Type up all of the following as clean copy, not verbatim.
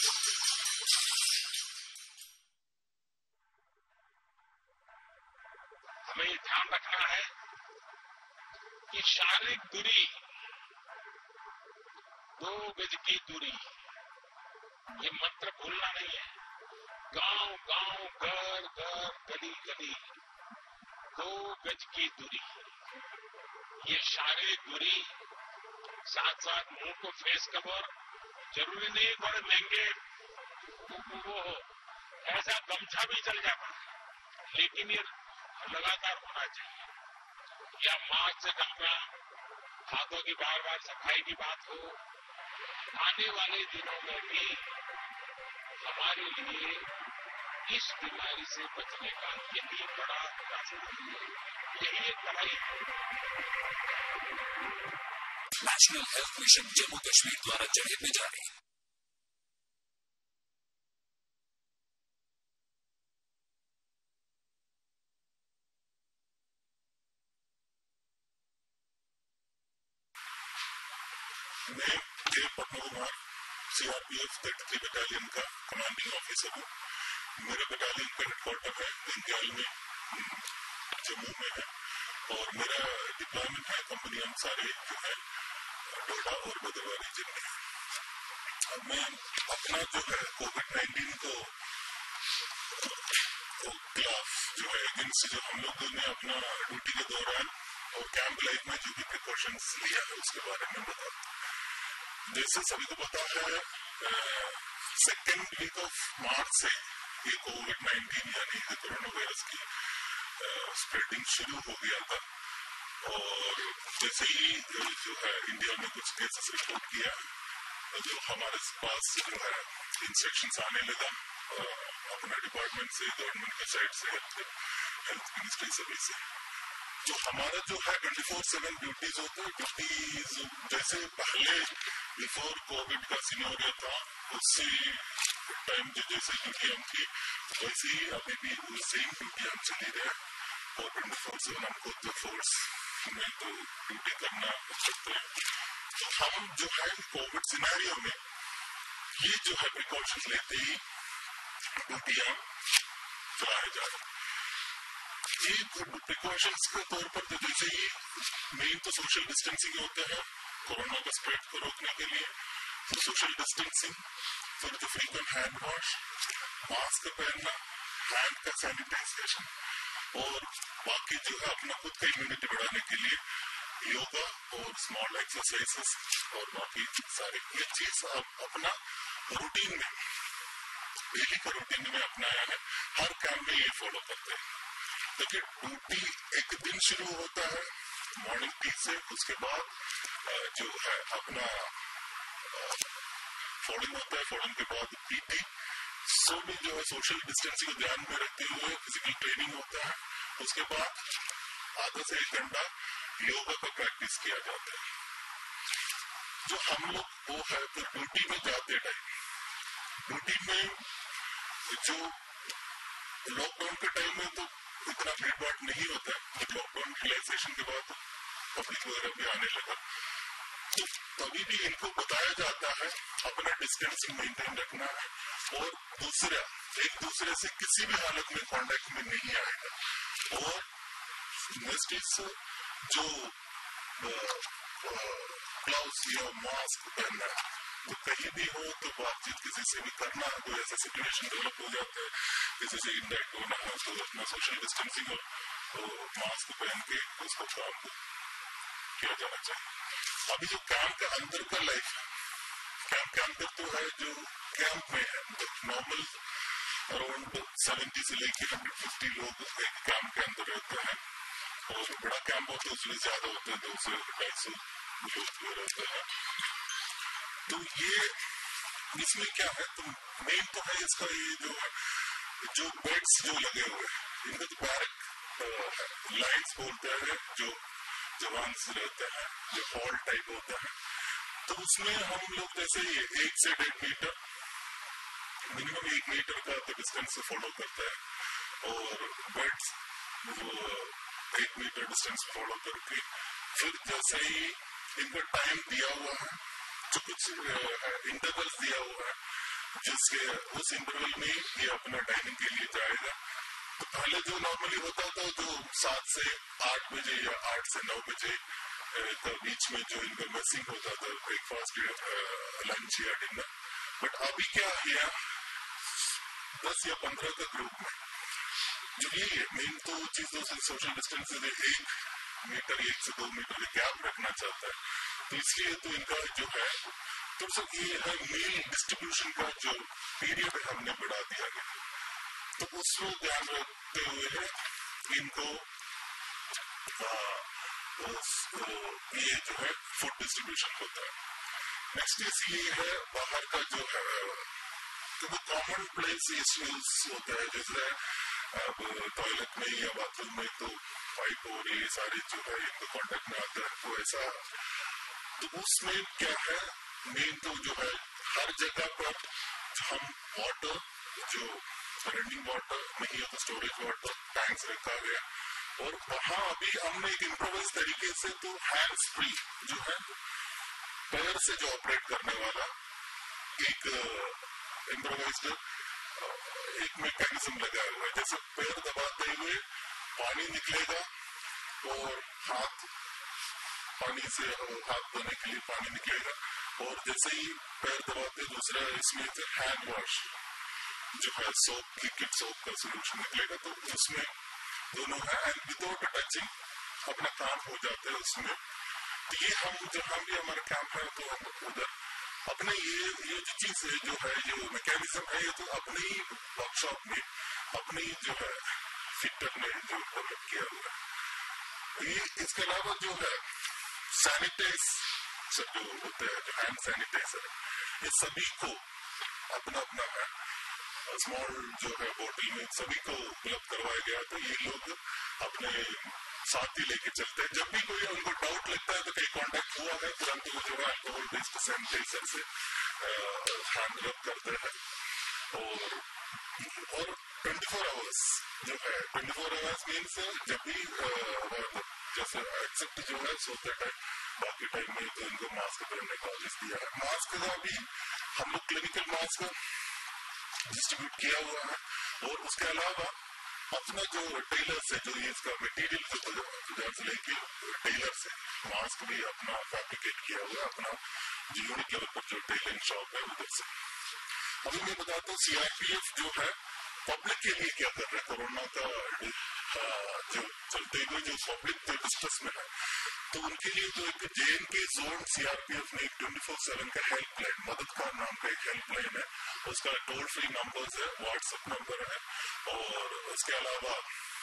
हमें ये ध्यान रखना है कि शारीरिक दूरी, 2 गज की दूरी, ये मंत्र भूलना नहीं है। गांव गांव, घर घर, गली गली, 2 गज की दूरी, ये शारीरिक दूरी। साथ साथ मुंह को फेस कवर, जरूरी नहीं बड़े महंगे वो हो, ऐसा गमछा भी चल जाता है, लेकिन ये लगातार होना चाहिए। या मास्क से ढकना, हाथों की बार बार सफाई की बात हो। आने वाले दिनों में भी हमारे लिए इस बीमारी से बचने का यही बड़ा रास्ता है, यही एक दवाई है। National Health Mission Jammu Kashmir द्वारा जनहित में जारी। मैं K Padma Kumar CRPF 33 battalion का कमांडिंग ऑफिसर हूँ। मेरा बटालियन का हेडक्वार्टर है दंग्याल में, जम्मू में है, और मेरा डिप्लॉयमेंट है कंपनी अंसारी जो है डोडा और भद्रवाह रीजन में है। अब मैं अपना जो है कोविड-19 को खिलाफ जो है अगेंस्ट जो हम लोगों ने अपना ड्यूटी के दौरान और कैंप लाइफ में जो भी प्रिकॉशंस लिया है उसके बारे में बता। जैसे सभी को पता है, सेकेंड वीक ऑफ मार्च से ये कोविड-19 यानी कोरोना वायरस की स्प्रेडिंग शुरू हो गया था, और जैसे ही जो है इंडिया में कुछ केसेस रिपोर्ट किया, जो हमारे पास जो है इंस्ट्रक्शंस आने लगा अपना डिपार्टमेंट से, गवर्नमेंट के साइड से, हेल्थ मिनिस्ट्री सभी से। जो हमारा जो है 24/7 ड्यूटीज होते हैं, ड्यूटीज जैसे पहले बिफोर कोविड का सिनेरियो था उससे टाइम जो जैसे ड्यूटी हम थी वैसे ही अभी भी वो सेम ड्यूटी हम चली रहे हैं, और 24/7 हमको तो फोर्स में तो ड्यूटी करना सकते हैं। तो हम जो है कोविड सिनेरियो में ये जो है प्रिकॉशंस लेते ही ड्यूटियां चलाए जा रहे हैं। ये प्रिकॉशंस के तौर पर तो जैसे ही मेन तो सोशल डिस्टेंसिंग होते हैं कोरोना का स्प्रेड को रोकने के लिए, तो सोशल डिस्टेंसिंग, फिर जो फ्रीक्वेंट हैंड वॉश, मास्क पहनना, हैंड का सैनिटाइजेशन, और बाकी जो है अपना खुद का इम्यूनिटी बढ़ाने के लिए योगा और स्मॉल एक्सरसाइजेस, और बाकी सारे ये चीज आप अपना रूटीन में, डेली का रूटीन में अपनाया है। हर कैंप में ये फॉलो करते हैं। देखिए ड्यूटी एक दिन शुरू होता है मॉर्निंग टी से, उसके बाद जो है अपना फॉर्डिंग होता है, फॉर्डिंग के बाद पीटी, सब जो है सोशल डिस्टेंसिंग को ध्यान में रखते हुए फिजिकल ट्रेनिंग होता है। उसके बाद आधा से 1 घंटा योगा का प्रैक्टिस किया जाता है। जो हम लोग वो है फिर ड्यूटी में जाते टाइम, ड्यूटी में जो लॉकडाउन के टाइम में तो इतना भीड़ भाड़ नहीं होता, जब लॉकडाउन रिलैक्सेशन के बाद पब्लिक वगैरह भी आने लगा, तो तभी भी इनको बताया जाता है अपना डिस्टेंसिंग मेंटेन रखना है, और दूसरा एक दूसरे से किसी भी हालत में कांटेक्ट में नहीं आएगा। और नेक्स्ट इज जो ग्लव्स या मास्क पहनना है, तो कहीं भी हो तो बातचीत किसी से भी करना है, कोई ऐसा सिचुएशन डेवलप हो जाता है किसी से इंटरेक्ट होना है, तो अपना सोशल डिस्टेंसिंग और मास्क पहन के उसको काम किया जाना चाहिए। अभी जो कैंप के अंदर का लाइफ है, कैंप के अंदर तो है जो कैंप में है, मतलब नॉर्मल अराउंड 70 से लेकर 150 लोग एक कैंप के अंदर रहते हैं, और बड़ा कैंप होता है उसमें ज्यादा होते हैं, 200 से 250 लोग रहते हैं। तो ये इसमें क्या है, तो मेन तो है इसका ये जो बेड्स जो लगे हुए हैं, इनका तो बैरक लाइन्स बोलते हैं, जो जवान रहते हैं, जो हॉल टाइप होता है, तो उसमें हम लोग जैसे 1 से 1.5 मीटर मिनिमम 1 मीटर का तो डिस्टेंस फॉलो करता है, और बेड्स वो 1 मीटर डिस्टेंस फॉलो करके फिर जैसे ही इनका टाइम दिया हुआ है, जो कुछ इंटरवल्स दिया हुआ है, जिसके उस इंटरवल में ये अपना डाइनिंग के लिए जाएगा। तो पहले जो नॉर्मली होता था जो 7 से 8 बजे या 8 से 9 बजे के बीच में जो इनका मिसिंग होता था ब्रेकफास्ट या लंच या डिनर, बट अभी क्या है 10 या 15 का ग्रुप में जो ये मेन तो चीजों से सोशल डिस्टेंस 1 मीटर 1 से 2 मीटर का गैप रखना चाहता है, तो इसलिए तो इनका जो है तो सब ये है मील डिस्ट्रीब्यूशन का जो पीरियड हमने बढ़ा दिया गया, तो उसको ध्यान रखते हुए इनको ये जो है फूड डिस्ट्रीब्यूशन होता है। नेक्स्ट चीज ये है बाहर का जो है तो वो कॉमन प्लेस इश्यूज होता है, जैसे अब टॉयलेट में या बाथरूम में तो पाइप और ये सारे जो है इनको कॉन्टेक्ट में आता है, तो ऐसा तो उसमें क्या है मेन तो जो है हर जगह पर हम वाटर जो रनिंग वाटर नहीं है तो स्टोरेज वाटर टैंक्स रखा गया, और वहां अभी हमने एक इम्प्रोवाइज तरीके से तो हैंड्स फ्री जो है पैर से जो ऑपरेट करने वाला एक इम्प्रोवाइज्ड एक मैकेनिज्म लगाया हुआ है, जैसे पैर दबाते हुए पानी निकलेगा और हाथ पानी से हाथ धोने के लिए पानी निकलेगा, और जैसे ही पैर दबाते दूसरा इसमें से हैंड वॉश जो है सोप लिक्विड सोप का सोल्यूशन निकलेगा, तो उसमें दोनों है एंड विदाउट टचिंग अपना काम हो जाता है उसमें। तो ये हम जहां भी हमारा कैंप है तो हम उधर अपने ये जो चीज है जो है जो मैकेनिज्म है ये तो अपने ही वर्कशॉप में अपने ही जो है फिटर ने जो डेवलप किया हुआ है। ये इसके अलावा जो है सैनिटाइजर जो होते हैं जो हैंड सैनिटाइजर ये सभी को अपना अपना है स्मॉल जो है बोतल में सभी को उपलब्ध करवाया गया, तो ये लोग अपने साथ ही लेके चलते हैं। जब भी कोई उनको डाउट लगता है तो कहीं कांटेक्ट हुआ है तुरंत वो जो है अल्कोहल बेस्ड सैनिटाइजर से हैंड रब करते हैं, और 24 आवर्स जो है 24 आवर्स मीन्स जब भी जैसे एक्सेप्ट जो है सोते टाइम बाकी टाइम में तो इनको मास्क पहनने का आदेश दिया है। मास्क का भी हम लोग क्लिनिकल मास्क डिस्ट्रीब्यूट किया हुआ है, और उसके अलावा अपना जो टेलर से जो ये इसका मटेरियल बाजार से लेके टेलर से मास्क भी अपना फैब्रिकेट किया हुआ है, अपना जो यूनिक लेवल पर जो टेलरिंग शॉप है उधर से। अभी मैं बताता हूँ सीआरपीएफ जो है पब्लिक के लिए क्या कर रहा है कोरोना का जो चलते हुए जो पब्लिक जो डिस्ट्रेस में है, तो उनके लिए जो एक जेएन के जोन सीआरपीएफ ने एक 24/7 का हेल्पलाइन मददगार नाम का एक हेल्पलाइन है, उसका टोल फ्री नंबर्स है, व्हाट्सएप नंबर है, और उसके अलावा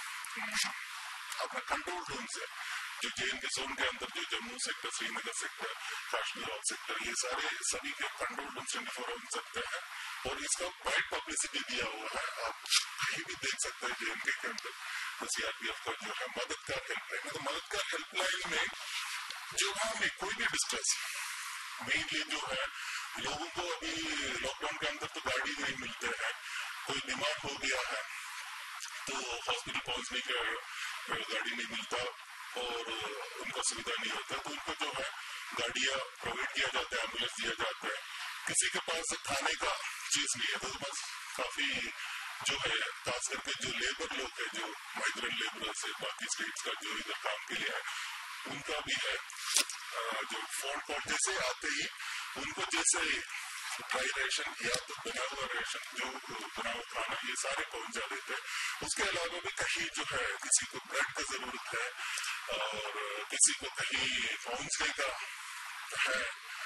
अपना कंट्रोल रूम्स है जो जेएन के जोन के अंदर जो Jammu sector Srinagar sector Kashmir of sector ये सारे सभी के कंट्रोल रूम 24 हो सकते हैं, और इसका वाइड पब्लिसिटी दिया हुआ है, आप कहीं भी देख सकते हैं जेएन के अंदर सीआरपीएफ का जो है मददगार हेल्पलाइन है। तो मददगार हेल्पलाइन में जो हमें कोई भी डिस्ट्रेस मेनली जो है लोगों को अभी लॉकडाउन के अंदर तो गाड़ी नहीं मिलते हैं, कोई बीमार हो गया है तो हॉस्पिटल पहुंचने का गाड़ी नहीं मिलता और उनका सुविधा नहीं होता, तो उनको जो है गाड़ियां प्रोवाइड किया जाता है, एम्बुलेंस दिया जाता है। किसी के पास खाने का चीज नहीं है तो बस काफी जो है खास करके जो लेबर लोग है जो माइग्रेंट लेबर से बाकी स्टेट्स का जो इधर काम के लिए है उनका भी है जो फोन कॉल जैसे आते ही उनको जैसे ड्राई राशन या तो बना हुआ राशन जो बना हुआ खाना ये सारे पहुंचा देते हैं। उसके अलावा भी कहीं जो है किसी को ब्रेड की जरूरत है और किसी को कहीं पहुंचने का है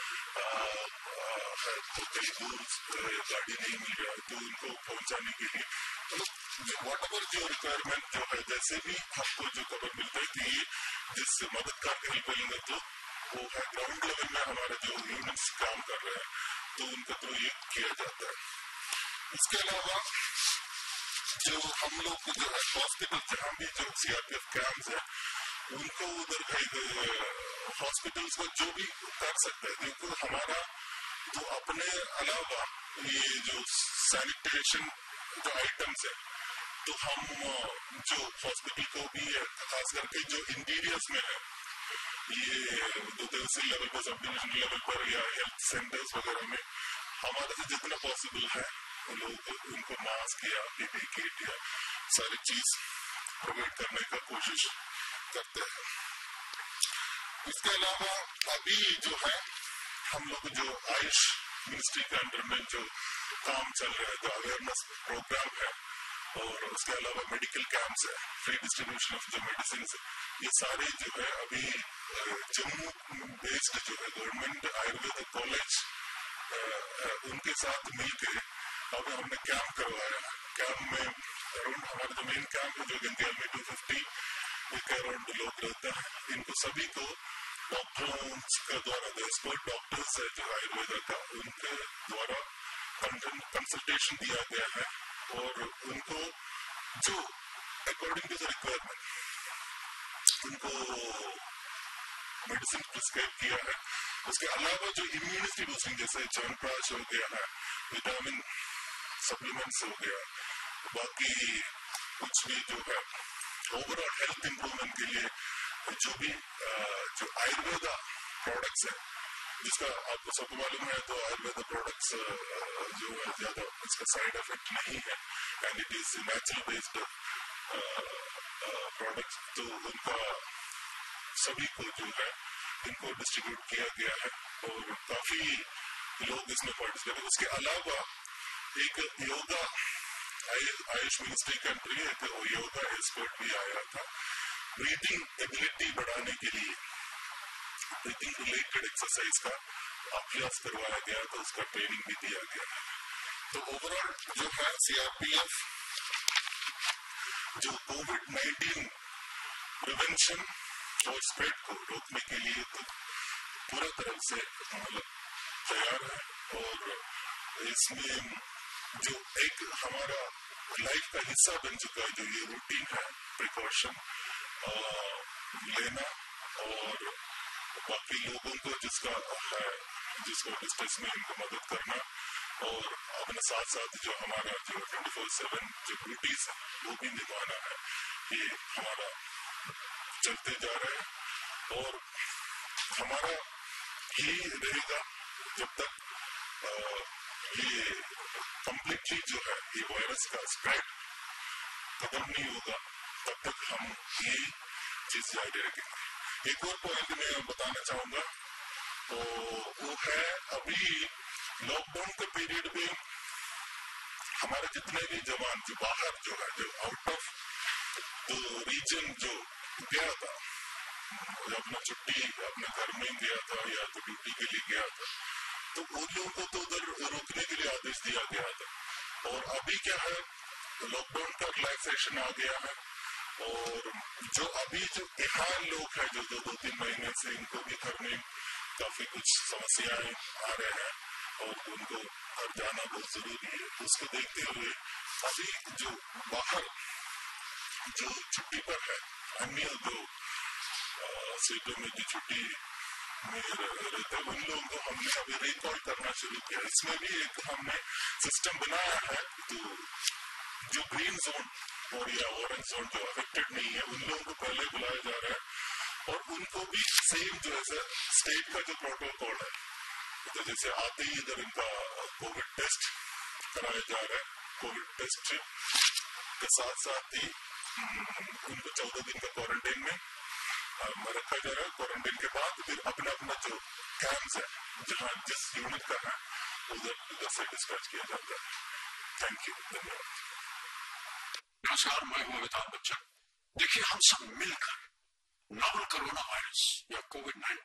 तो कहीं दूर गाड़ी नहीं मिल रहा तो उनको पहुंचाने के लिए मतलब वॉट एवर जो रिक्वायरमेंट जो है जैसे भी आपको जो खबर मिलता है कि ये जिससे मददगार की हेल्प मिलेंगे तो वो है ग्राउंड लेवल में हमारे जो यूनिट्स काम कर रहे हैं तो उनका तो ये किया जाता है। इसके अलावा जो हम लोग जो है हॉस्पिटल जहाँ भी जो सीआरपीएफ कैंप्स है उनको उधर हॉस्पिटल्स को जो भी कर सकते हैं क्योंकि हमारा तो अपने अलावा ये जो सैनिटेशन जो आइटम्स है तो हम जो हॉस्पिटल को भी है खास करके जो इंटीरियर्स में है ये जो तहसील लेवल पर सब डिविजन लेवल पर या हेल्थ सेंटर्स वगैरह में हमारे से जितना पॉसिबल है लोग उनको मास्क या पीपी किट या सारी चीज प्रोवाइड करने का कोशिश करते हैं। इसके अलावा अभी जो है हम लोग जो आयुष मिनिस्ट्री के अंडर में जो काम चल रहा है, जो अवेयरनेस प्रोग्राम है और उसके अलावा मेडिकल कैंप्स है, फ्री डिस्ट्रीब्यूशन ऑफ जो मेडिसिन है, ये सारे जो है अभी जम्मू बेस्ड जो है गवर्नमेंट आयुर्वेद कॉलेज उनके साथ मिलकर अब हमने कैंप करवाया है। कैंप में अराउंड हमारा जो मेन कैंप है जो गंगेल में 250 के अराउंड लोग रहते हैं, इनको सभी को डॉक्टरों के द्वारा एक्सपर्ट डॉक्टर्स है जो आयुर्वेद का, उनके द्वारा कंसल्टेशन दिया गया है और उनको जो अकॉर्डिंग टू द रिक्वायरमेंट उनको मेडिसिन प्रिस्क्राइब किया है। उसके अलावा जो इम्यूनिटी बूस्टिंग जैसे च्यवनप्राश हो गया है, विटामिन सप्लीमेंट्स हो गया, बाकी कुछ भी जो है ओवरऑल हेल्थ इंप्रूवमेंट के लिए जो भी जो आयुर्वेद प्रोडक्ट्स है, जिसका आपको सबको मालूम है तो आयुर्वेद प्रोडक्ट्स जो है ज्यादा इसका साइड इफेक्ट नहीं है and it is natural based products, तो उनका सभी को जो है इनको डिस्ट्रीब्यूट किया गया है और काफी लोग इसमें पार्टिसिपेट। उसके अलावा एक योगा आयुष मिनिस्ट्री के अंदर एक योगा एक्सपर्ट भी आया था, ब्रीथिंग एबिलिटी बढ़ाने के लिए ब्रीथिंग रिलेटेड एक्सरसाइज का अभ्यास करवाया गया, तो उसका ट्रेनिंग भी दिया गया है। तो ओवरऑल जो है सीआरपीएफ जो कोविड-19 प्रिवेंशन और स्प्रेड को रोकने के लिए तो पूरा तरह से मतलब तैयार है और इसमें जो एक हमारा लाइफ का हिस्सा बन चुका है जो ये रूटीन है, प्रिकॉशन लेना और बाकी लोगों को जिसका है जिसको डिस्ट्रेस में इनको मदद करना और अपने साथ साथ जो हमारा जो 24/7 जो ड्यूटीज है वो भी निभाना है, ये हमारा चलते जा रहे हैं और हमारा ये रहेगा जब तक ये कंप्लीटली जो है ये वायरस का स्प्रेड खत्म नहीं होगा तब तक हम ये चीज जारी रखेंगे। एक और पॉइंट मैं बताना चाहूंगा तो वो है अभी लॉकडाउन के पीरियड में हमारे जितने भी जवान जो बाहर जो है जो आउट ऑफ द रीजन जो गया था, अपना छुट्टी अपने घर में गया था या तो ड्यूटी के लिए गया था, तो उन लोगों को तो उधर रोकने के लिए आदेश दिया गया था और अभी क्या है लॉकडाउन का रिलैक्सेशन आ गया है और जो अभी जो यहाँ लोग हैं जो 2-3 महीने से इनको भी घर में काफी कुछ समस्याएं आ रहे हैं और उनको घर जाना बहुत जरूरी है, उसको देखते हुए अभी जो बाहर जो छुट्टी पर है अन्य जो सीटों में जो छुट्टी में रहते हैं उन लोगों को हमने अभी रिकॉल करना शुरू किया। इसमें भी एक हमने सिस्टम बनाया है तो जो ग्रीन जोन और या ऑरेंज जोन जो अफेक्टेड नहीं है उन लोगों को पहले बुलाया जा रहा है और उनको भी सेम जो है स्टेट का जो प्रोटोकॉल है तो जैसे आते ही इधर इनका कोविड टेस्ट कराया जा रहा है, कोविड टेस्ट के साथ साथ ही उनको 14 दिन का क्वारंटाइन में रखा जा रहा है। क्वारंटाइन के बाद फिर अपना अपना जो कैंप्स है जहाँ जिस यूनिट का है उधर से डिस्पैच किया जाता है। थैंक यू, धन्यवाद। नमस्कार, मैं हूं अमिताभ बच्चन। देखिए हम सब मिलकर नोवल कोरोना वायरस या कोविड-19